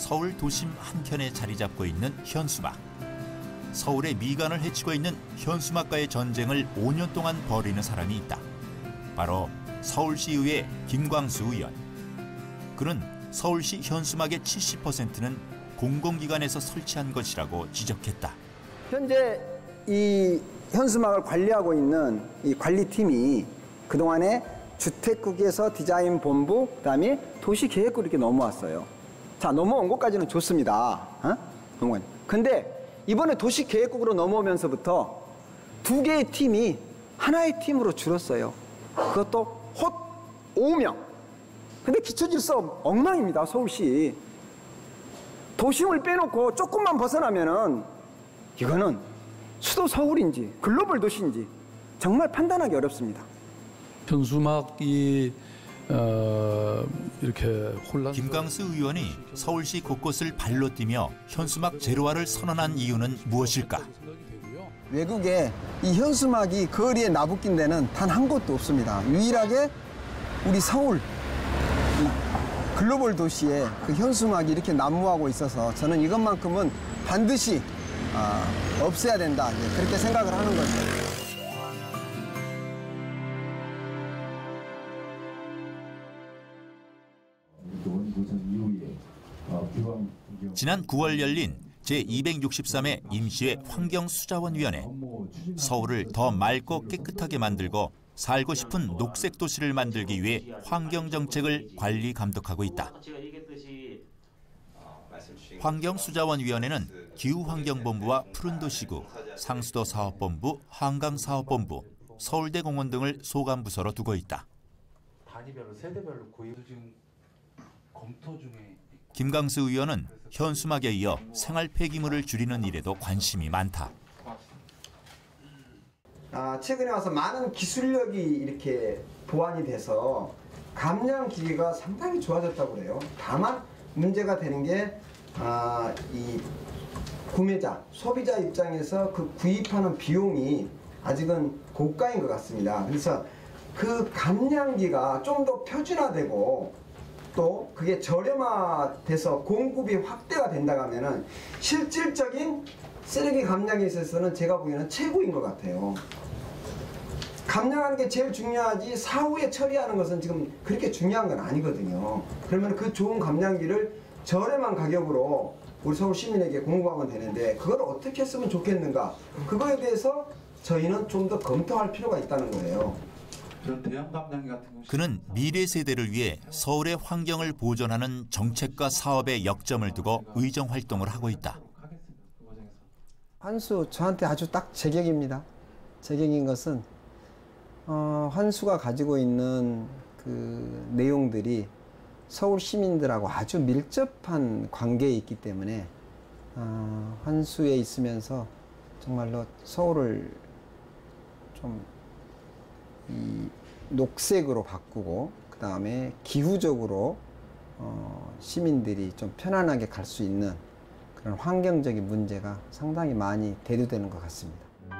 서울 도심 한켠에 자리 잡고 있는 현수막. 서울의 미간을 헤치고 있는 현수막과의 전쟁을 5년 동안 벌이는 사람이 있다. 바로 서울시의회 김광수 의원. 그는 서울시 현수막의 70%는 공공기관에서 설치한 것이라고 지적했다. 현재 이 현수막을 관리하고 있는 이 관리팀이 그동안에 주택국에서 디자인본부, 그다음에 도시계획국 이렇게 넘어왔어요. 자, 넘어온 것까지는 좋습니다. 근데 이번에 도시계획국으로 넘어오면서부터 두 개의 팀이 하나의 팀으로 줄었어요. 그것도 헛 5명. 근데 기초질서 엉망입니다, 서울시. 도심을 빼놓고 조금만 벗어나면은 이거는 수도 서울인지 글로벌 도시인지 정말 판단하기 어렵습니다. 현수막이 이렇게 혼란. 김광수 의원이 서울시 곳곳을 발로 뛰며 현수막 제로화를 선언한 이유는 무엇일까? 외국에 이 현수막이 거리에 나붙긴 데는 단 한 곳도 없습니다. 유일하게 우리 서울 글로벌 도시에 그 현수막이 이렇게 난무하고 있어서 저는 이것만큼은 반드시 없애야 된다, 그렇게 생각을 하는 거죠. 지난 9월 열린 제263회 임시회 환경수자원위원회. 서울을 더 맑고 깨끗하게 만들고 살고 싶은 녹색 도시를 만들기 위해 환경정책을 관리 감독하고 있다. 환경수자원위원회는 기후환경본부와 푸른도시구, 상수도사업본부, 한강사업본부, 서울대공원 등을 소관부서로 두고 있다. 단위별로 세대별로 구입 지금 검토 중에. 김광수 의원은 현수막에 이어 생활 폐기물을 줄이는 일에도 관심이 많다. 최근에 와서 많은 기술력이 이렇게 보완이 돼서 감량 기계가 상당히 좋아졌다고 그래요. 다만 문제가 되는 게 이 구매자, 소비자 입장에서 그 구입하는 비용이 아직은 고가인 것 같습니다. 그래서 그 감량기가 좀 더 표준화되고 또 그게 저렴화돼서 공급이 확대가 된다고 하면은 실질적인 쓰레기 감량에 있어서는 제가 보기에는 최고인 것 같아요. 감량하는 게 제일 중요하지 사후에 처리하는 것은 지금 그렇게 중요한 건 아니거든요. 그러면 그 좋은 감량기를 저렴한 가격으로 우리 서울 시민에게 공급하면 되는데 그걸 어떻게 했으면 좋겠는가, 그거에 대해서 저희는 좀 더 검토할 필요가 있다는 거예요. 그는 미래 세대를 위해 서울의 환경을 보존하는 정책과 사업에 역점을 두고 의정 활동을 하고 있다. 환수 저한테 아주 딱 제격입니다. 제격인 것은 환수가 가지고 있는 그 내용들이 서울 시민들하고 아주 밀접한 관계에 있기 때문에 환수에 있으면서 정말로 서울을 좀 이 녹색으로 바꾸고 그 다음에 기후적으로 시민들이 좀 편안하게 갈 수 있는 그런 환경적인 문제가 상당히 많이 대두되는 것 같습니다.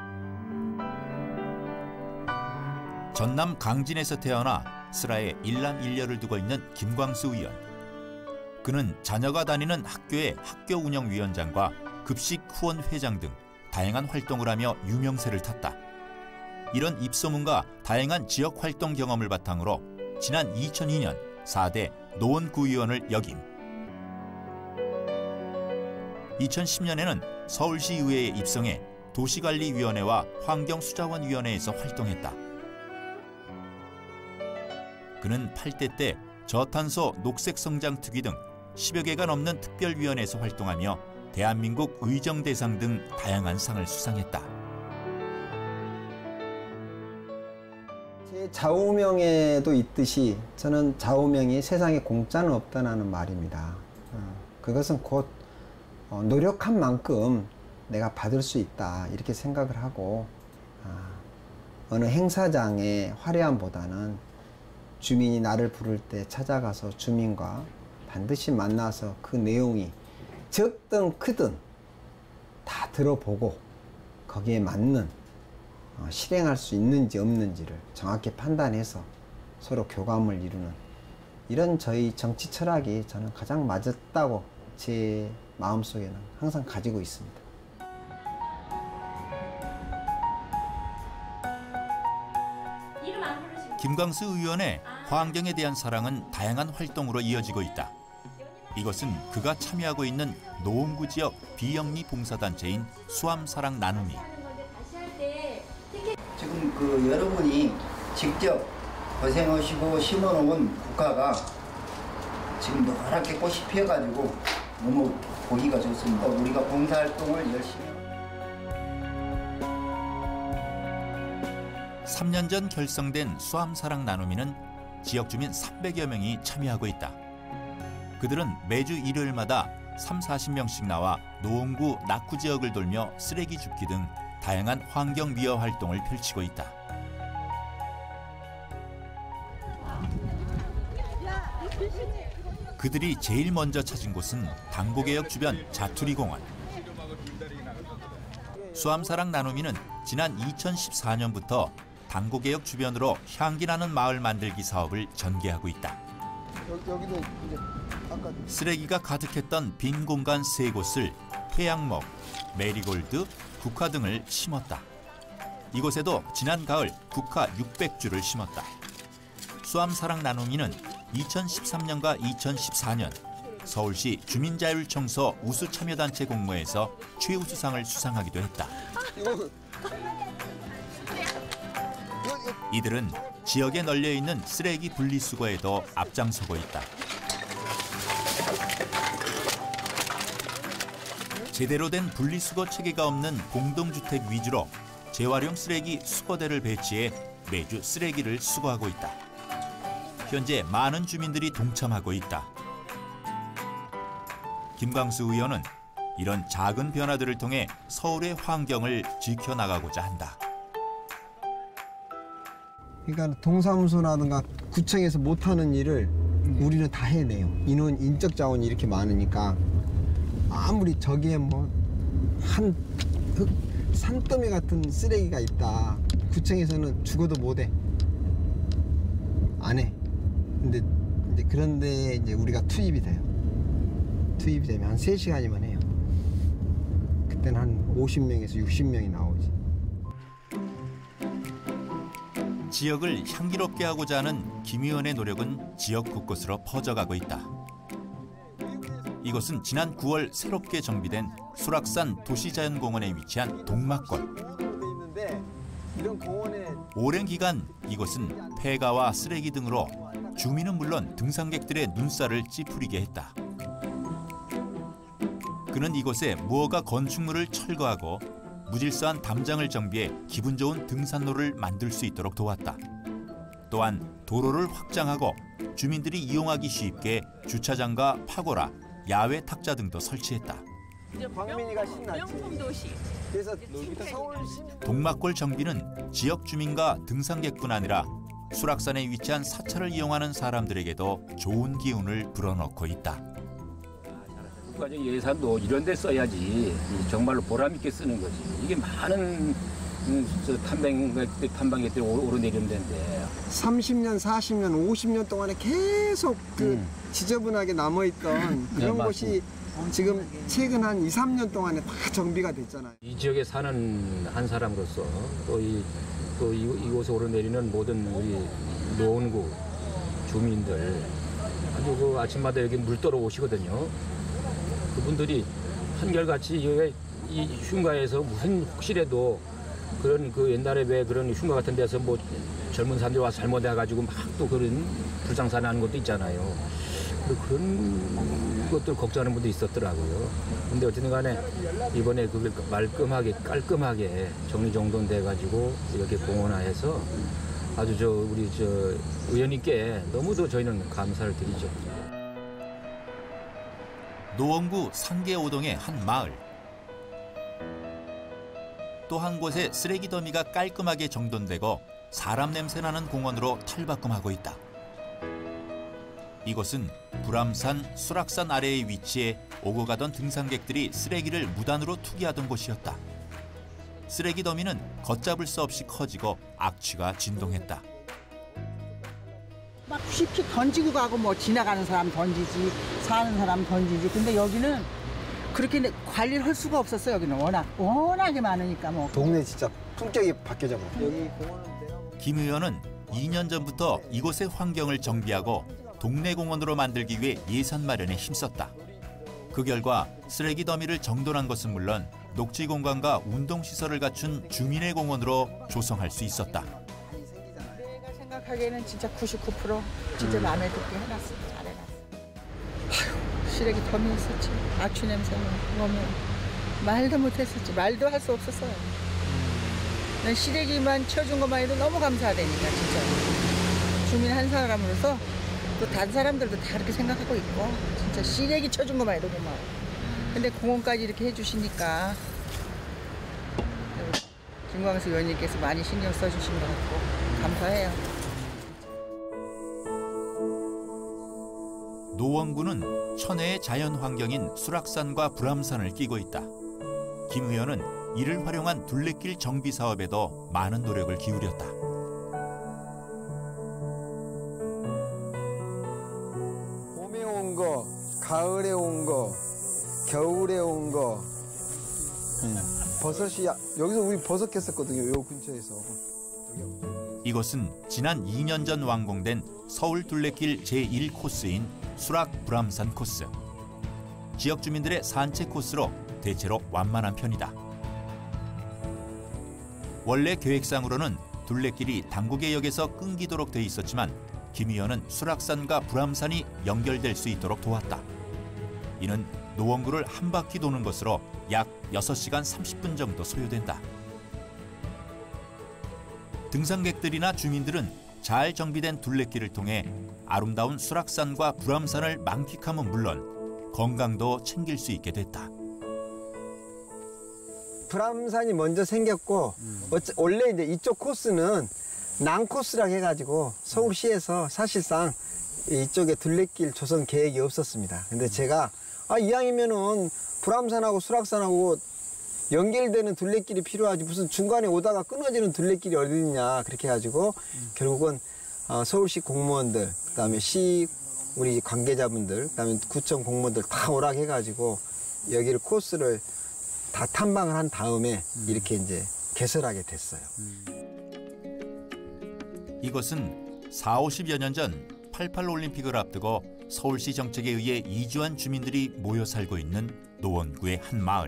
전남 강진에서 태어나 슬하에 일남일녀를 두고 있는 김광수 의원. 그는 자녀가 다니는 학교의 학교 운영위원장과 급식 후원 회장 등 다양한 활동을 하며 유명세를 탔다. 이런 입소문과 다양한 지역 활동 경험을 바탕으로 지난 2002년 4대 노원구의원을 역임. 2010년에는 서울시의회에 입성해 도시관리위원회와 환경수자원위원회에서 활동했다. 그는 8대 때 저탄소 녹색성장특위 등 10여 개가 넘는 특별위원회에서 활동하며 대한민국 의정대상 등 다양한 상을 수상했다. 제 좌우명에도 있듯이 저는 좌우명이 세상에 공짜는 없다는 말입니다. 그것은 곧 노력한 만큼 내가 받을 수 있다, 이렇게 생각을 하고 어느 행사장의 화려함보다는 주민이 나를 부를 때 찾아가서 주민과 반드시 만나서 그 내용이 적든 크든 다 들어보고 거기에 맞는 실행할 수 있는지 없는지를 정확히 판단해서 서로 교감을 이루는 이런 저희 정치 철학이 저는 가장 맞았다고 제 마음속에는 항상 가지고 있습니다. 김광수 의원의 환경에 대한 사랑은 다양한 활동으로 이어지고 있다. 이것은 그가 참여하고 있는 노원구 지역 비영리 봉사단체인 수암사랑 나눔이. 지금 그 여러분이 직접 고생하시고 심어놓은 국화가 지금 노랗게 꽃이 피어가지고 너무 보기가 좋습니다. 우리가 봉사활동을 열심히 3년 전 결성된 수암사랑 나눔이는 지역 주민 300여 명이 참여하고 있다. 그들은 매주 일요일마다 30-40명씩 나와 노원구 낙후 지역을 돌며 쓰레기 줍기 등 다양한 환경 미화 활동을 펼치고 있다. 그들이 제일 먼저 찾은 곳은 당고개역 주변 자투리 공원. 수암사랑 나눔이는 지난 2014년부터 당고개역 주변으로 향기 나는 마을 만들기 사업을 전개하고 있다. 여기도 이제 아까 쓰레기가 가득했던 빈 공간 3곳을 회양목, 메리골드, 국화 등을 심었다. 이곳에도 지난 가을 국화 600주를 심었다. 수암사랑 나눔이는 2013년과 2014년 서울시 주민자율청소 우수참여단체 공모에서 최우수상을 수상하기도 했다. 이들은 지역에 널려있는 쓰레기 분리수거에도 앞장서고 있다. 제대로 된 분리수거 체계가 없는 공동주택 위주로 재활용 쓰레기 수거대를 배치해 매주 쓰레기를 수거하고 있다. 현재 많은 주민들이 동참하고 있다. 김광수 의원은 이런 작은 변화들을 통해 서울의 환경을 지켜나가고자 한다. 그러니까 동사무소라든가 구청에서 못하는 일을 우리는 다 해내요. 인적 자원이 이렇게 많으니까 아무리 저기에 뭐 한 산더미 같은 쓰레기가 있다. 구청에서는 죽어도 못해. 안 해. 근데 이제 그런데 이제 우리가 투입이 돼요. 투입이 되면 한 3시간이면 해요. 그때는 한 50명에서 60명이 나오지. 지역을 향기롭게 하고자 하는 김 의원의 노력은 지역 곳곳으로 퍼져가고 있다. 이곳은 지난 9월 새롭게 정비된 수락산 도시자연공원에 위치한 동막골. 오랜 기간 이곳은 폐가와 쓰레기 등으로 주민은 물론 등산객들의 눈살을 찌푸리게 했다. 그는 이곳에 무허가 건축물을 철거하고 무질서한 담장을 정비해 기분 좋은 등산로를 만들 수 있도록 도왔다. 또한 도로를 확장하고 주민들이 이용하기 쉽게 주차장과 파고라, 야외 탁자 등도 설치했다. 광민이가 신났지. 명품 도시. 그래서 서울시 동막골 정비는 지역 주민과 등산객뿐 아니라 수락산에 위치한 사찰을 이용하는 사람들에게도 좋은 기운을 불어넣고 있다. 국가적 예산도 이런 데 써야지 정말로 보람 있게 쓰는 거지. 이게 많은 탐방객들이 오르내리는 데인데 30년, 40년, 50년 동안에 계속 지저분하게 남아있던 그런 곳이 지금 최근 한 2, 3년 동안에 다 정비가 됐잖아요. 이 지역에 사는 한 사람으로서 또 이곳에 오르내리는 모든 우리 노원구 주민들 아주 그 아침마다 여기 물 떠러 오시거든요. 그분들이 한결같이 이 흉가에서 무슨 혹시라도 그런 그 옛날에 왜 그런 흉가 같은 데서 뭐 젊은 사람들이 와서 잘못해가지고 막 또 그런 불상사 나는 것도 있잖아요. 그런 것들 걱정하는 분도 있었더라고요. 근데 어쨌든 간에 이번에 그걸 말끔하게 깔끔하게 정리정돈돼가지고 이렇게 공원화해서 아주 우리 의원님께 너무도 저희는 감사를 드리죠. 노원구 상계오동의 한 마을. 또 한 곳에 쓰레기 더미가 깔끔하게 정돈되고 사람 냄새나는 공원으로 탈바꿈하고 있다. 이곳은 불암산, 수락산 아래에 위치해 오고 가던 등산객들이 쓰레기를 무단으로 투기하던 곳이었다. 쓰레기 더미는 걷잡을 수 없이 커지고 악취가 진동했다. 막 휙휙 던지고 가고 뭐 지나가는 사람 던지지 사는 사람 던지지. 근데 여기는 그렇게 관리를 할 수가 없었어요. 여기는 워낙에 많으니까 뭐. 동네 진짜 품격이 바뀌어져 버려. 여기 공원은 김 의원은 2년 전부터 이곳의 환경을 정비하고 동네 공원으로 만들기 위해 예산 마련에 힘썼다. 그 결과 쓰레기 더미를 정돈한 것은 물론 녹지 공간과 운동 시설을 갖춘 주민의 공원으로 조성할 수 있었다. 내가 생각하기에는 진짜 99% 진짜 마음에 들게 해놨어. 잘해놨어. 아휴, 쓰레기 더미였었지. 악취 냄새는 오면 말도 못했었지. 말도 할 수 없었어요. 난 쓰레기만 치워준 것만 해도 너무 감사하다니까 진짜. 주민 한 사람으로서 또 다른 사람들도 다 그렇게 생각하고 있고 진짜 쓰레기 쳐준 것만 해도 고마워. 근데 공원까지 이렇게 해주시니까 김광수 의원님께서 많이 신경 써주신 것 같고 감사해요. 노원구는 천혜의 자연 환경인 수락산과 불암산을 끼고 있다. 김 의원은 이를 활용한 둘레길 정비 사업에도 많은 노력을 기울였다. 봄에 온 거, 가을에 온 거, 겨울에 온 거. 버섯이 여기서 우리 버섯 캤었거든요. 요 근처에서. 이곳은 지난 2년 전 완공된 서울 둘레길 제1코스인 수락 불암산 코스. 지역 주민들의 산책 코스로 대체로 완만한 편이다. 원래 계획상으로는 둘레길이 당구계역에서 끊기도록 돼 있었지만 김 의원은 수락산과 불암산이 연결될 수 있도록 도왔다. 이는 노원구를 한 바퀴 도는 것으로 약 6시간 30분 정도 소요된다. 등산객들이나 주민들은 잘 정비된 둘레길을 통해 아름다운 수락산과 불암산을 만끽함은 물론 건강도 챙길 수 있게 됐다. 불암산이 먼저 생겼고 원래 이제 이쪽 코스는 난코스라고 해가지고 서울시에서 사실상 이쪽에 둘레길 조성 계획이 없었습니다. 근데 제가 이왕이면은 불암산하고 수락산하고 연결되는 둘레길이 필요하지 무슨 중간에 오다가 끊어지는 둘레길이 어디 있냐 그렇게 해가지고 결국은 서울시 공무원들 그다음에 시 우리 관계자분들 그다음에 구청 공무원들 다 오락해가지고 여기를 코스를 다 탐방을 한 다음에 이렇게 이제 개설하게 됐어요. 이것은 40~50여 년 전 88 올림픽을 앞두고 서울시 정책에 의해 이주한 주민들이 모여 살고 있는 노원구의 한 마을.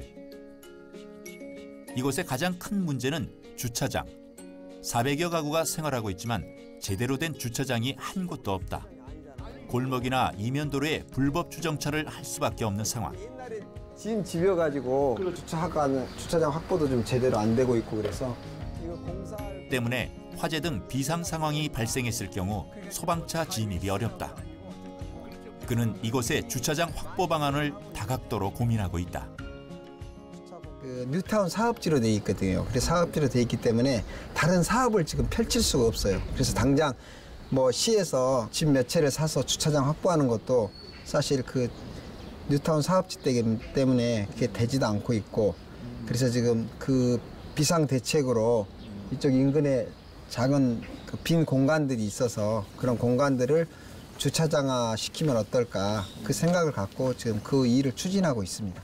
이곳의 가장 큰 문제는 주차장. 400여 가구가 생활하고 있지만 제대로 된 주차장이 한 곳도 없다. 골목이나 이면도로에 불법 주정차를 할 수밖에 없는 상황. 옛날에 지은 집여가지고 주차장 확보도 좀 제대로 안 되고 있고 그래서 이거 공사를 때문에 화재 등 비상 상황이 발생했을 경우 소방차 진입이 어렵다. 그는 이곳의 주차장 확보 방안을 다각도로 고민하고 있다. 그 뉴타운 사업지로 돼 있거든요. 그래서 사업지로 돼 있기 때문에 다른 사업을 지금 펼칠 수가 없어요. 그래서 당장 뭐 시에서 집 몇 채를 사서 주차장 확보하는 것도 사실 그 뉴타운 사업지 때문에 그게 되지도 않고 있고 그래서 지금 그 비상 대책으로 이쪽 인근에 작은 그 빈 공간들이 있어서 그런 공간들을 주차장화 시키면 어떨까 그 생각을 갖고 지금 그 일을 추진하고 있습니다.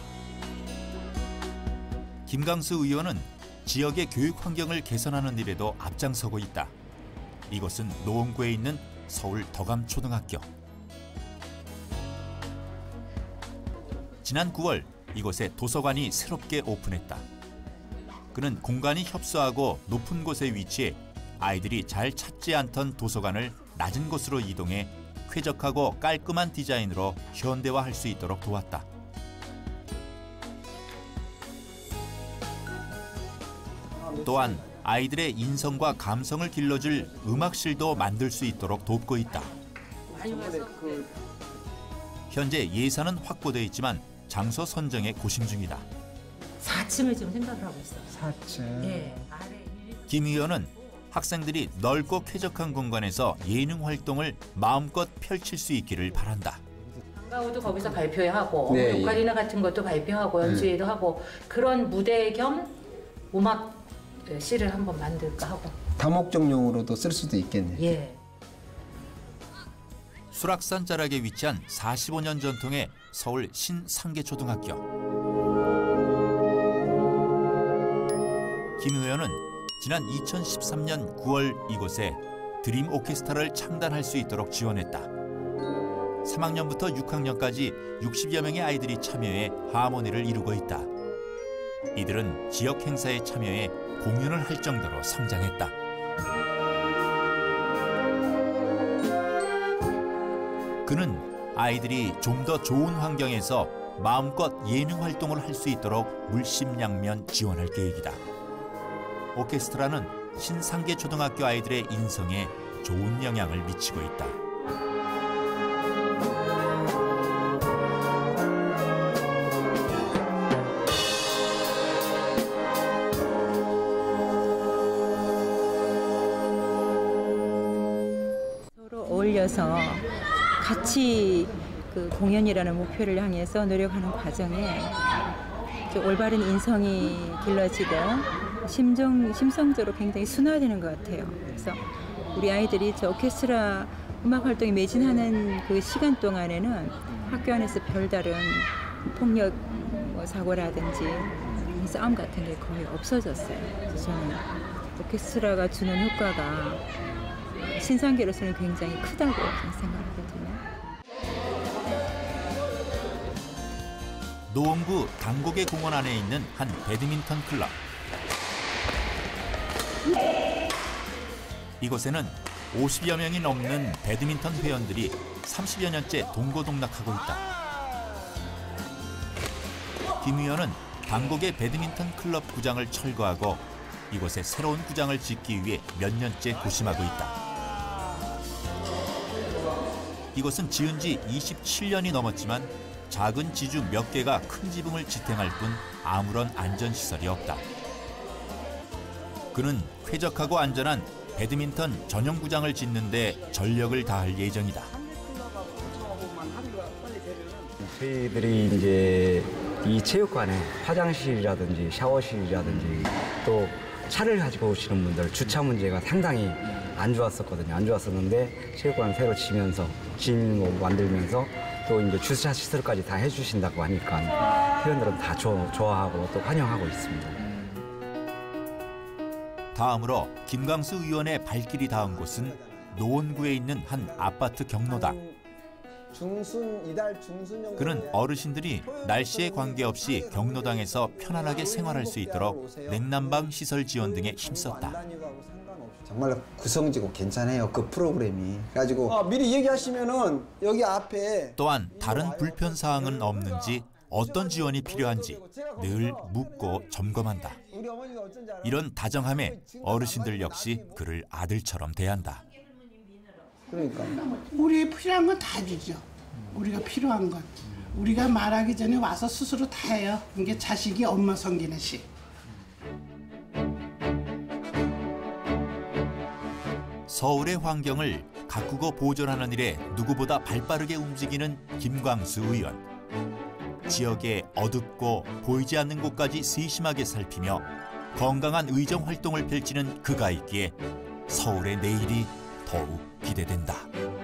김광수 의원은 지역의 교육 환경을 개선하는 일에도 앞장서고 있다. 이곳은 노원구에 있는 서울 덕암초등학교. 지난 9월 이곳에 도서관이 새롭게 오픈했다. 그는 공간이 협소하고 높은 곳에 위치해 아이들이 잘 찾지 않던 도서관을 낮은 곳으로 이동해 쾌적하고 깔끔한 디자인으로 현대화할 수 있도록 도왔다. 또한 아이들의 인성과 감성을 길러줄 음악실도 만들 수 있도록 돕고 있다. 현재 예산은 확보돼 있지만 장소 선정에 고심 중이다. 4층을 지금 생각을 하고 있어요. 4층. 예. 김 의원은 학생들이 넓고 쾌적한 공간에서 예능 활동을 마음껏 펼칠 수 있기를 바란다. 방과후도 거기서 발표하고 네, 오카리나 같은 것도 발표하고 연주회도 하고 그런 무대 겸 음악 시를 한번 만들까 하고. 다목적용으로도 쓸 수도 있겠네요. 예. 수락산 자락에 위치한 45년 전통의 서울 신상계초등학교. 김 의원은 지난 2013년 9월 이곳에 드림 오케스트라를 창단할 수 있도록 지원했다. 3학년부터 6학년까지 60여 명의 아이들이 참여해 하모니를 이루고 있다. 이들은 지역 행사에 참여해 공연을 할 정도로 성장했다. 그는 아이들이 좀 더 좋은 환경에서 마음껏 예능 활동을 할 수 있도록 물심양면 지원할 계획이다. 오케스트라는 신상계초등학교 아이들의 인성에 좋은 영향을 미치고 있다. 서로 어울려서 같이 그 공연이라는 목표를 향해서 노력하는 과정에 올바른 인성이 길러지고 심성적으로 굉장히 순화되는 것 같아요. 그래서 우리 아이들이 저 오케스트라 음악 활동에 매진하는 그 시간 동안에는 학교 안에서 별다른 폭력 사고라든지 싸움 같은 게 거의 없어졌어요. 그래서 저는 오케스트라가 주는 효과가 신상계로서는 굉장히 크다고 생각하거든요. 노원구 당곡의 공원 안에 있는 한 배드민턴 클럽. 이곳에는 50여 명이 넘는 배드민턴 회원들이 30여 년째 동고동락하고 있다. 김 의원은 당곡의 배드민턴 클럽 구장을 철거하고 이곳에 새로운 구장을 짓기 위해 몇 년째 고심하고 있다. 이곳은 지은 지 27년이 넘었지만 작은 지주 몇 개가 큰 지붕을 지탱할 뿐 아무런 안전시설이 없다. 그는 쾌적하고 안전한 배드민턴 전용 구장을 짓는 데 전력을 다할 예정이다. 저희들이 이제 이 체육관에 화장실이라든지 샤워실이라든지 또 차를 가지고 오시는 분들 주차 문제가 상당히 안 좋았었거든요. 안 좋았었는데 체육관 새로 지면서 만들면서 또 이제 주차 시설까지 다 해주신다고 하니까 회원들은 다 좋아하고 또 환영하고 있습니다. 다음으로 김광수 의원의 발길이 닿은 곳은 노원구에 있는 한 아파트 경로당. 그는 어르신들이 날씨에 관계없이 경로당에서 편안하게 생활할 수 있도록 냉난방 시설 지원 등에 힘썼다. 정말 구성지고 괜찮아요, 그 프로그램이. 그래가지고 미리 얘기하시면은 여기 앞에. 또한 다른 불편 사항은 없는지 어떤 지원이 필요한지 늘 묻고 점검한다. 이런 다정함에 어르신들 역시 그를 아들처럼 대한다. 그러니까 우리 필요한 건 다 주죠. 우리가 필요한 건 우리가 말하기 전에 와서 스스로 다 해요. 이게 자식이 엄마 섬기는 식. 서울의 환경을 가꾸고 보존하는 일에 누구보다 발빠르게 움직이는 김광수 의원. 지역의 어둡고 보이지 않는 곳까지 세심하게 살피며 건강한 의정 활동을 펼치는 그가 있기에 서울의 내일이 더욱 기대된다.